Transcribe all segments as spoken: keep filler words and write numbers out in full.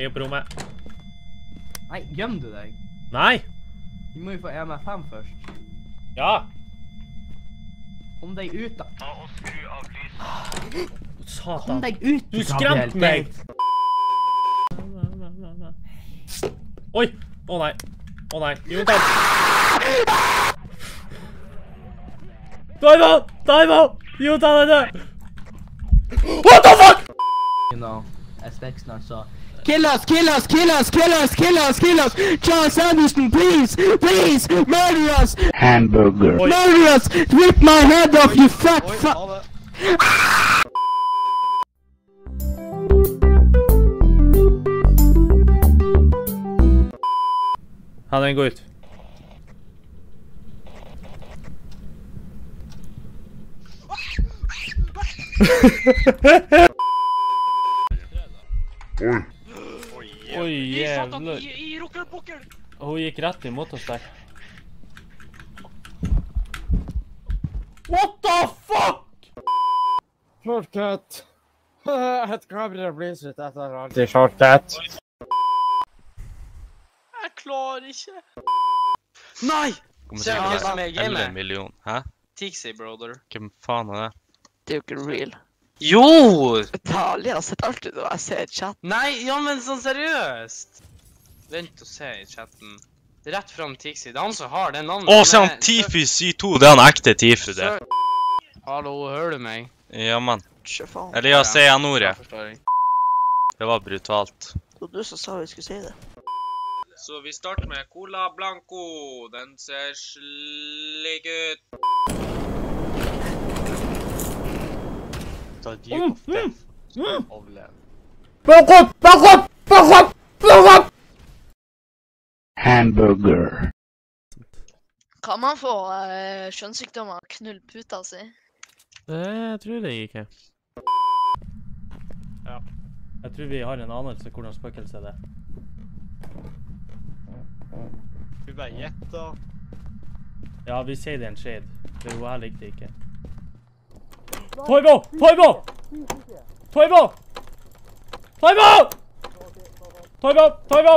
Jeg er på rommet. Nei, gjem du deg. Nei! Vi må jo få E M F fem først. Ja! Kom deg ut da. Ta og skru av lyset. Satan. Kom deg ut, Du skremte meg! Oi! Å nei. Å nei. Jontan. Dive! Dive! Jontan er død! What the fuck?! You know, S P X snart så. Kill us, kill us, kill us, kill us, kill us, kill us! Charles Anderson, please, please, murder us! Hamburger. Oi. Murder us! Rip my head off, you fat fuck! Ha den gå ut. Oi, jævlar. Hun gikk rett imot oss der. What the fuck?! Shortcut. Et kamera blir så etter alltid shortcut. Jeg klarer ikke. Nei! Ser du hva som er i gamet? En million, hæ? Tixi, brother. Hvem faen er det? Det er jo ikke real. Jo! Italia har sett alltid når jeg ser chat. Nei, ja, men sånn seriøst. Vent og se i chatten. Rett fram Tixi. Det er han som har det navnet. Å, se han Tifu C to, det er han ekte Tifu, det. Hallo, hører du meg? Ja, mann. Ikke faen. Eller ja, se han ordet. Forstår jeg. Det var brutalt. Det var du som sa vi skulle si det. Så vi starter med Cola Blanco. Den ser slik ut. Ta dyp of death. Overlev. Bak opp! Bak opp! Bak opp! Bak opp! Hamburger. Kan man få uh, kjønnssykdommer av knullputa si? Det tror jeg ikke. Ja. Jeg tror vi har en anelse hvordan spøkelse er det. Vi bare gjetter. Ja, vi sier det er en shade. Det er jo her likte ikke. Toibo! Toibo! Toibo! Toibo! Toibo! Toibo!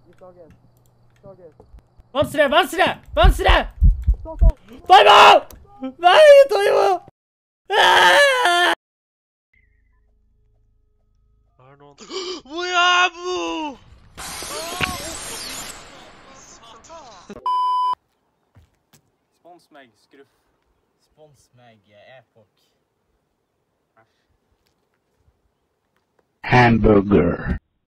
Venstre! Venstre! Venstre! Toibo! Nei, Toibo! Ah! Hva er noen? Wabo! Spons meg, skruff. Spons meg, Epoch. Hamburger.